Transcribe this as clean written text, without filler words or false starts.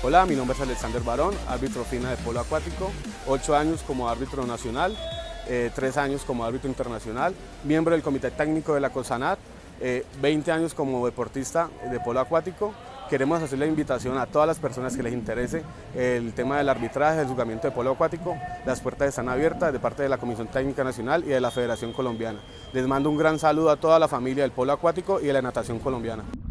Hola, mi nombre es Alexander Barón, árbitro FINA de polo acuático, 8 años como árbitro nacional, 3 años como árbitro internacional, miembro del comité técnico de la COSANAT, 20 años como deportista de polo acuático. Queremos hacer la invitación a todas las personas que les interese el tema del arbitraje, del juzgamiento de polo acuático. Las puertas están abiertas de parte de la Comisión Técnica Nacional y de la Federación Colombiana. Les mando un gran saludo a toda la familia del polo acuático y de la natación colombiana.